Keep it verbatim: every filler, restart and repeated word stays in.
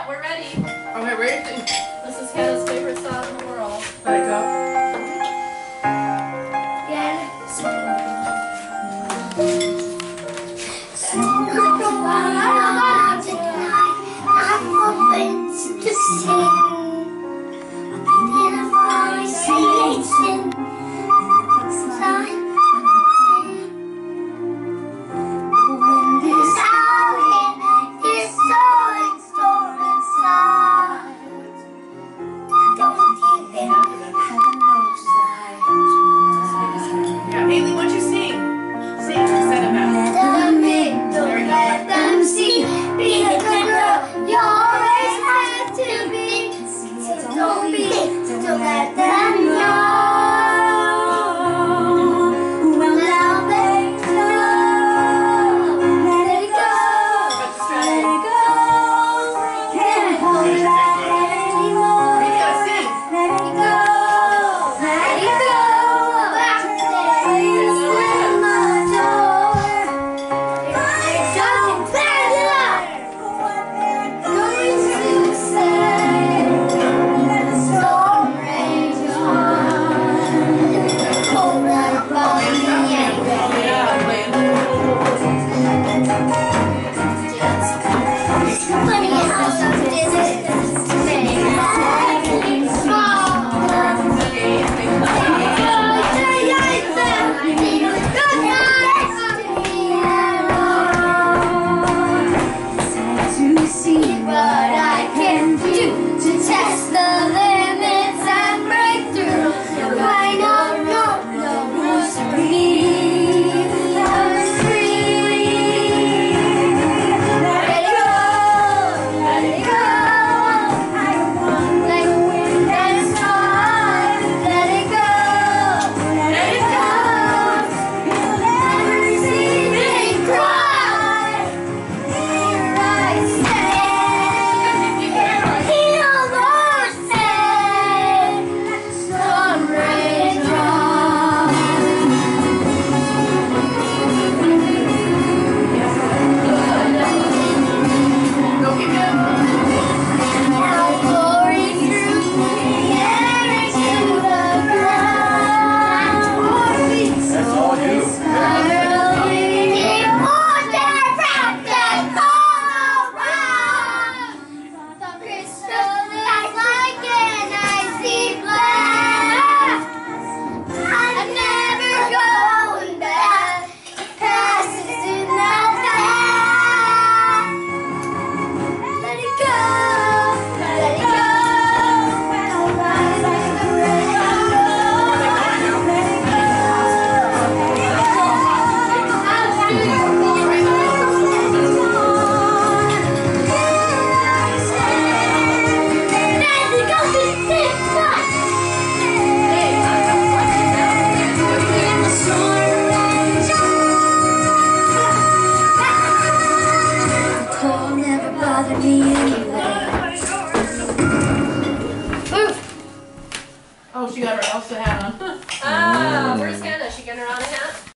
we're ready. Okay, ready? This is Hannah's favorite song in the world. Let it go. Yeah. I'm hoping to sing in a voice creation. The wind is howling, it's so inside. Don't you think heaven knows that? Yeah, Haley, why don't you sing? Sing instead of that. Let them in, don't let them see. Be a good girl, you always had to be. So don't be, don't let them know. Well, now they know. Let it go, let it go. Can't hold it back anymore. You gotta sing. Let it go, let it go. Back days in my door. If I don't plan it out, what they're going to say. Let the storm rage on. Hold that body anyway. Yeah, play it. Funny how some distance makes everything smaller. Okay, and they clap. To see what I can do to test the limits and break through. I know, no, no rules for me. I'm free. Let it go, let it go. I don't want like wind and sun. Let it go, let it go. You'll never see me cry. Here I stand. Heal those said. Storm rage on. Go keep it. Now glory through the air to the ground. That's all you. Spiraling water wrapped and all around. The crystal is like an icy blast. I'm never going back. Past is in the past. Let it go, let it go. When I rise like a river. Let it go, let it go. I'll do it. Let it go, this is fun. In the storm rage on. The cold never bothered me anyway. Oh, she got her Elsa hat on. Ah, where's Hannah? She getting her on a hat?